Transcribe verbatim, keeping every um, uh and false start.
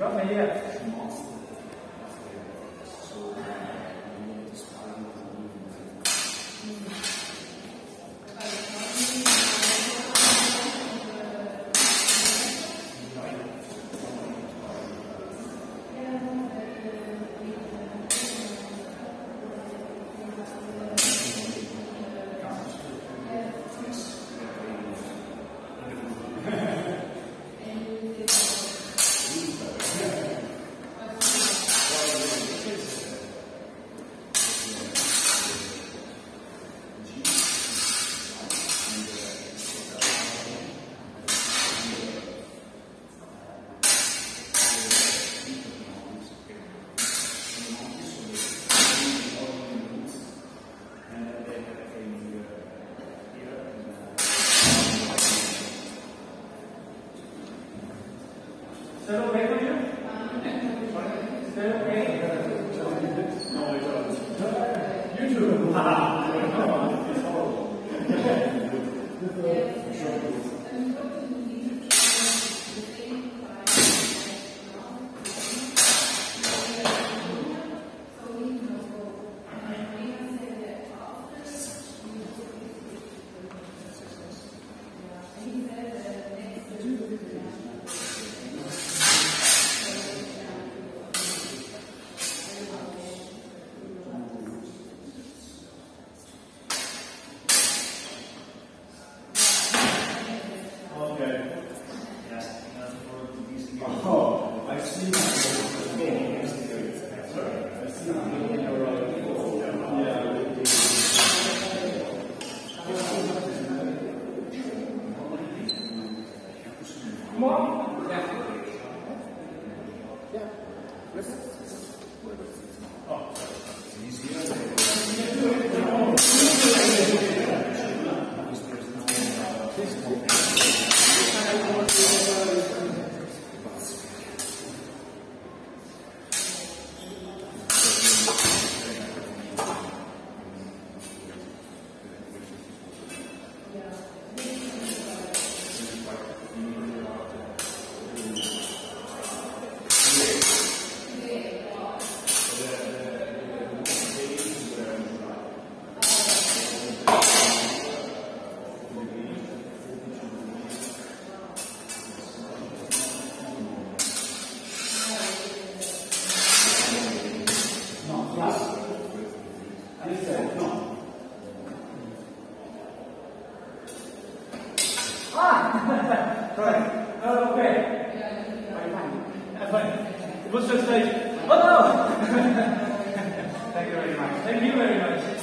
Rough idea. Is that okay for you? Is that okay? No, I don't. You too. It's horrible. Oh, I see. Sorry, I see. Come on. Yeah. Yeah. Oh, Ah! Sorry. Oh, okay. That's fine. It was just like, oh no! Thank you very much. Thank you very much.